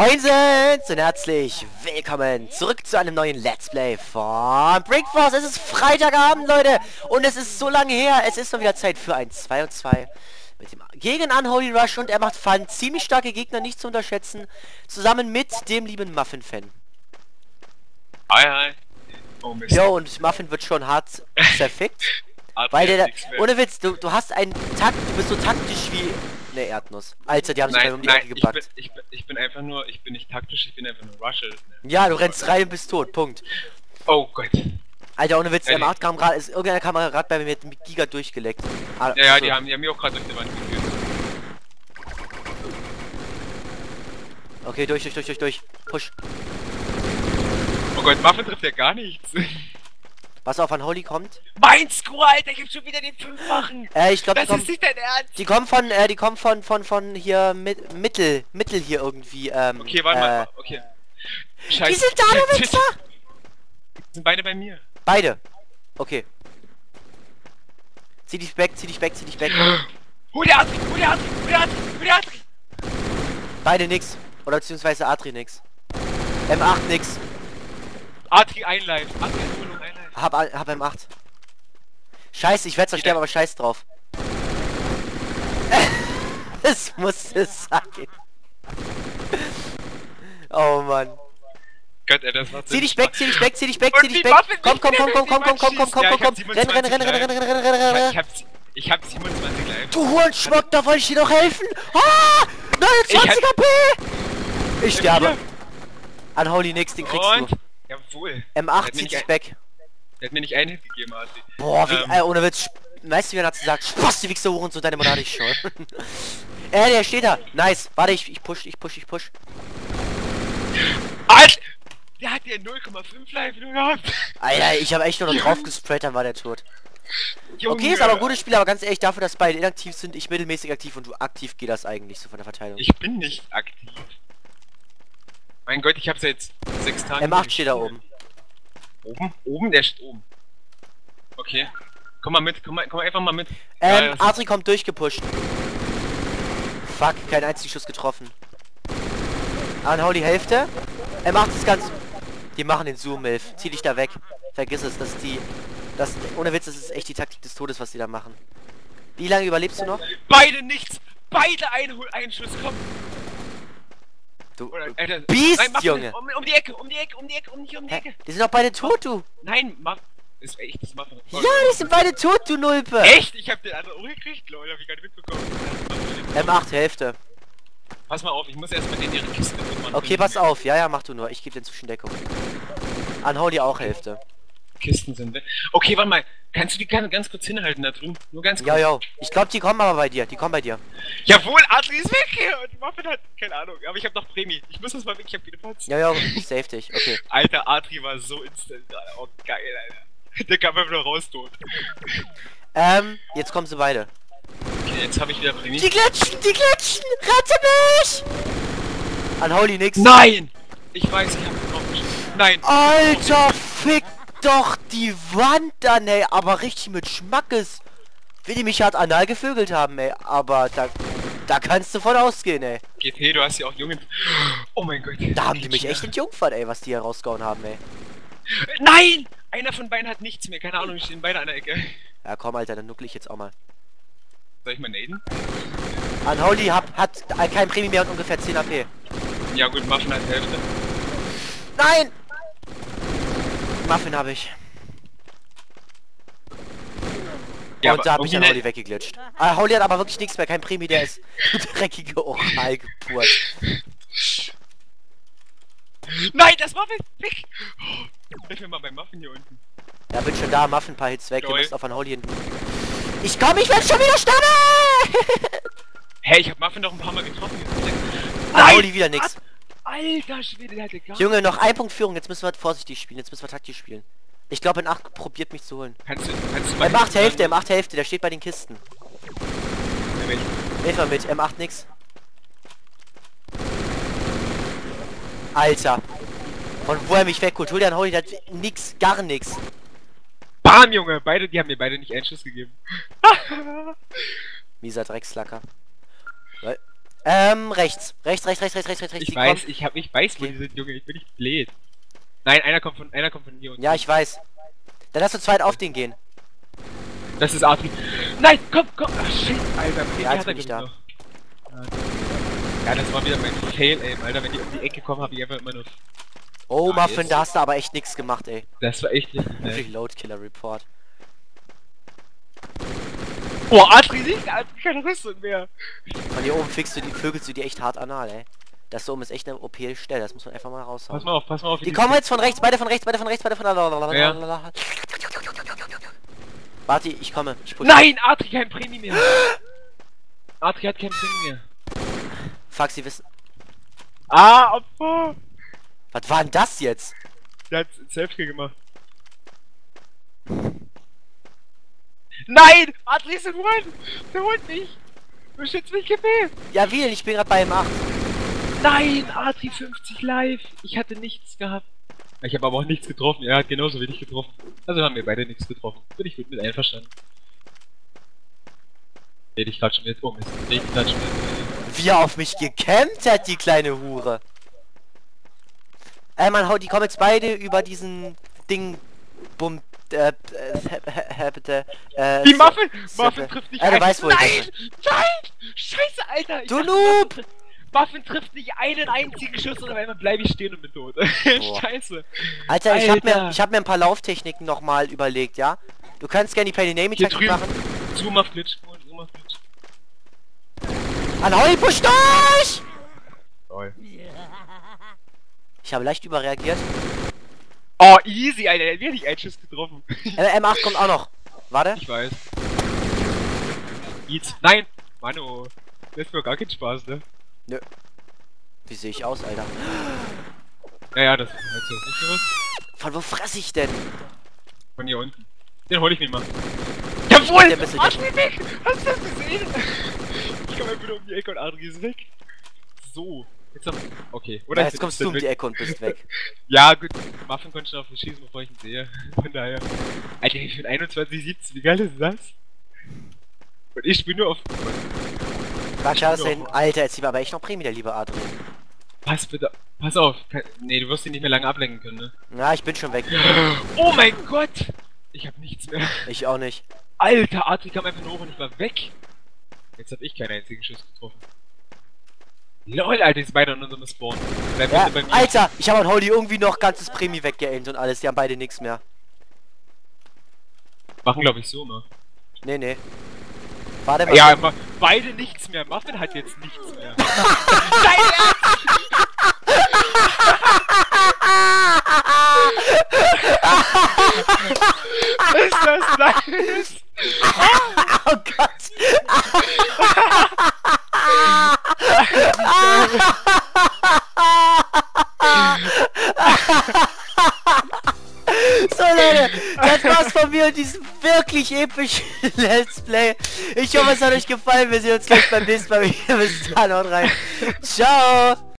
Moinsen und herzlich willkommen zurück zu einem neuen Let's Play von Brickforce. Es ist Freitagabend, Leute, und es ist so lange her. Es ist noch wieder Zeit für ein 2 und 2 mit dem gegen Unholy Rush, und er macht Fun. Ziemlich starke Gegner, nicht zu unterschätzen, zusammen mit dem lieben Muffin-Fan. Hi, hi. Oh Mist. Jo, und Muffin wird schon hart zerfickt. Weil der, ohne Witz, du hast einen Takt, du bist so taktisch wie eine Erdnuss. Alter, die haben sich um die Ecke gepackt. Ich bin einfach nur, ich bin nicht taktisch, ich bin einfach nur Rusher. Ja, du rennst rein und bist tot, Punkt. Oh Gott. Alter, ohne Witz, der Mart kam gerade, ist irgendeiner Kamera gerade bei mir mit Giga durchgeleckt. Ah, ja, die haben mir auch gerade durch die Wand geführt. Okay, durch. Push. Oh Gott, Muffin trifft ja gar nichts. Pass auf, Unholy kommt. Mein Squad, Alter, gibt schon wieder den 5-fachen. Ich glaube, das ist nicht dein Ernst. Die kommen von hier Mittel hier irgendwie. Okay, warte mal. Okay. Scheiße. Die sind da, du Wichser! Die sind beide bei mir. Beide. Okay. Zieh dich weg. Hol der Atri. Beide nix. Oder beziehungsweise Atri nix. M8 nix. Atri ein Live. Atri ein Live. Hab M8. Scheiße, ich werde zwar sterben, aber scheiß drauf. Es muss es sein. Oh Mann. Gott, ey, das war zieh dich weg. Komm. Renn. Ich hab 27 live. Du Hurenschmuck, da wollte ich dir doch helfen. Ah! 29 HP! Ich sterbe. Unholy nix, den kriegst du. Jawohl. M8 zieht sich weg. Der hat mir nicht einen Hit gegeben, Arti. Boah, wie, ohne Witz. Weißt du, wie er hat gesagt? Spaß, die Wichser Huren zu deine Monate ich schon. Der steht da. Nice. Warte, ich push. Alter! Der hat ja 0,5 live nur gehabt. Alter, ich habe echt nur noch drauf gesprayt, dann war der tot. Junge. Okay, ist aber ein gutes Spiel, aber ganz ehrlich, dafür, dass beide inaktiv sind, ich mittelmäßig aktiv und du aktiv, geht das eigentlich so von der Verteilung. Ich bin nicht aktiv. Mein Gott, ich hab's ja jetzt 6 Tage. M8 steht da oben. Oben? Der steht oben. Okay. Komm mal mit, komm einfach mal mit. Atri kommt durchgepusht. Fuck, kein einzigen Schuss getroffen. Unholy Hälfte. M8 ist ganz... Die machen den Zoom-Milf. Zieh dich da weg. Vergiss es, ohne Witz, das ist echt die Taktik des Todes, was die da machen. Wie lange überlebst du noch? Beide nichts! Beide ein Schuss, komm! Du Alter, Biest, nein, Junge! Um die Ecke! Die sind doch beide tot, du! Nein, ist echt, das machen. Ja, die sind beide tot, du Nulpe! Echt? Ich hab den anderen umgekriegt, Leute, hab ich gar nicht mitbekommen. M8 Hälfte. Pass mal auf, ich muss erstmal in ihre Kiste machen. Okay, pass auf, ja, mach du nur, ich gebe dir inzwischen Deckung. Unholy auch Hälfte. Kisten sind weg. Okay, warte mal, kannst du die ganz kurz hinhalten da drüben? Nur ganz kurz. Ja, ich glaube, die kommen aber bei dir, Jawohl, Atri ist weg hier und Muffin hat, keine Ahnung, aber ich hab noch Prämie. Ich muss das mal weg, ich hab viele Pots. Ja, ich save dich, okay. Alter, Atri war so instant, Alter. Oh, geil, Alter. Der kam einfach nur raus tot. Jetzt kommen sie beide. Okay, jetzt habe ich wieder Prämie. Die glitschen! Rette mich! Unholy nix. Nein! Ich weiß, ich hab drauf geschossen. Nein! Alter, fick doch die Wand an, ey, aber richtig mit Schmackes. Wie die mich hart anal gevögelt haben, ey, aber da kannst du von ausgehen, ey. GP, du hast ja auch Jungen. Oh mein Gott. Da haben die mich echt entjungfert, ey, was die hier rausgehauen haben, ey. Nein! Einer von beiden hat nichts mehr, keine Ahnung, die stehen beide an der Ecke. Ja, komm, Alter, dann nuckle ich jetzt auch mal. Soll ich mal naden? Unholy hat kein Prämie mehr und ungefähr 10 AP. Ja gut, Muffin als Hälfte. Nein! Muffin habe ich. Ja, und da habe ich Unholy weggeglitscht. Holy hat aber wirklich nichts mehr, kein Prämie, der ist dreckige Oral gepurt. Nein, das Muffin! Weg! Hilf mir mal beim Muffin hier unten. Ja, bin schon da, Muffin ein paar Hits weg, ihr müsst auf Unholy hinten. Ich werde schon wieder sterben! Hey, ich hab Muffin noch ein paar Mal getroffen. Unholy wieder nix. Alter Schwede, der hatte gar Junge, noch ein Punkt Führung, jetzt müssen wir vorsichtig spielen, jetzt müssen wir taktisch spielen. Ich glaube, in 8 probiert mich zu holen. Kannst du mal M8 Hälfte, der steht bei den Kisten. Ja, Hilf mal mit, M8 nix. Alter. Und wo er mich wegholt, hol dir Unholy, der hat nix, gar nix. Bam, Junge! Die haben mir beide nicht einen Schuss gegeben. Mieser Dreckslacker. Rechts. Rechts. Ich Die weiß, kommen. ich weiß, wo Okay. die sind, Junge, ich bin nicht blöd. Nein, einer kommt von hier unten. Ja, ich weiß. Dann lass uns zweit auf den gehen. Das ist Adri. Nein, komm! Ach shit, Alter, Ja, jetzt hat er bin ich genug noch. Ja, das war wieder mein Fail, ey, Alter, wenn die um die Ecke kommen, habe ich einfach immer nur... Oh, Ah, Muffin, jetzt. da hast du aber echt nichts gemacht, ey. Das war echt richtig nett. Reload Killer Report. Boah, Adri sieht keine Rüstung mehr. Von hier oben vögelst du die echt hart anal, ey. Das da oben ist echt eine OP-Stelle, das muss man einfach mal raushauen. Pass mal auf. Die kommen jetzt von rechts, beide von rechts. Ja. Warte, ich komme. Ich push. Nein, Adri, kein Prämie mehr. Adri hat kein Prämie mehr. Fuck, sie wissen. Ah, Opfer. Was war denn das jetzt? Der hat Selfie gemacht. Nein! Adri ist in One! Der holt mich! Du schützt mich gefehlt! Ja, wie denn? Ich bin gerade bei M8. Nein! Adri 50 live! Ich hatte nichts gehabt. Ich habe aber auch nichts getroffen. Er hat genauso wenig getroffen. Also haben wir beide nichts getroffen. Bin ich mit einverstanden. Red ich grad schon jetzt um. Red ich grad schon jetzt. Wie er auf mich gecampt hat, die kleine Hure. Man, die kommen jetzt beide über diesen Ding. Bumm. Wie Muffin! Muffin trifft nicht du einen. weißt, wo ich Nein! Nein! Scheiße, Alter! Ich Du dachte, Noob! Muffin trifft nicht einen einzigen Schuss und auf einmal bleibe ich stehen und bin tot. Scheiße. Alter, ich Alter. hab mir ein paar Lauftechniken nochmal überlegt, ja? Du kannst gerne die Penny Naming Hier Technik drüben. machen. Zoom auf Glitch. Zoom auf Glitch. Hau push durch! Toll. Ich habe leicht überreagiert. Oh, easy, Alter. Der hat wirklich einen Schuss getroffen. M8 kommt auch noch. Warte. Ich weiß. Eat. Nein! Mano. Das ist mir gar keinen Spaß, ne? Nö. Wie sehe ich aus, Alter? Naja, das ist nicht so was. Von wo fress ich denn? Von hier unten. Den hol ich mir mal. Jawohl! Der bisschen- Adri weg! Hast du das gesehen? Ich komme einfach nur um die Ecke und Adri ist weg. So. Jetzt noch... Okay. Oder Ja, ich jetzt bin kommst du um weg. die Ecke und bist weg. Ja, gut. Muffin konnte schon auf mich schießen, bevor ich ihn sehe. Von daher. Alter, ich bin 21,17. Wie geil ist das? Und ich bin nur auf... Sag ja, Alter, jetzt lieber aber echt noch Prämie, der liebe Adrian. Pass bitte... Pass auf. Nee, du wirst ihn nicht mehr lange ablenken können, ne? Na, ich bin schon weg. Oh mein Gott! Ich hab nichts mehr. Ich auch nicht. Alter, Adri kam einfach nur hoch und ich war weg. Jetzt hab ich keinen einzigen Schuss getroffen. LOL, Alter, die sind beide an unserem Spawn. Bleib Ja, bitte bei mir. Alter, ich habe an Holy irgendwie noch ganzes Prämie weggeaimt und alles. Die haben beide nichts mehr. Machen, glaube ich, so, ne? Nee. Warte mal. Ja, aber beide nichts mehr. Muffin hat jetzt nichts mehr. Nein, ist das nice? Oh Gott. So Leute, das war's von mir und diesem wirklich epischen Let's Play. Ich hoffe, es hat euch gefallen. Wir sehen uns gleich beim nächsten Mal wieder. Bis dann, haut rein. Ciao.